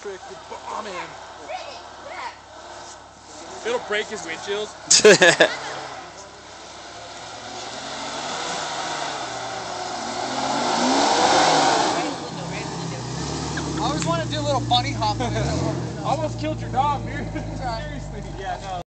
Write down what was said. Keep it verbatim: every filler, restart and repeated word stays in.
freaking bombing. It'll break his windshield. I always want to do a little bunny hop. Almost killed your dog, dude. Seriously. Yeah, no.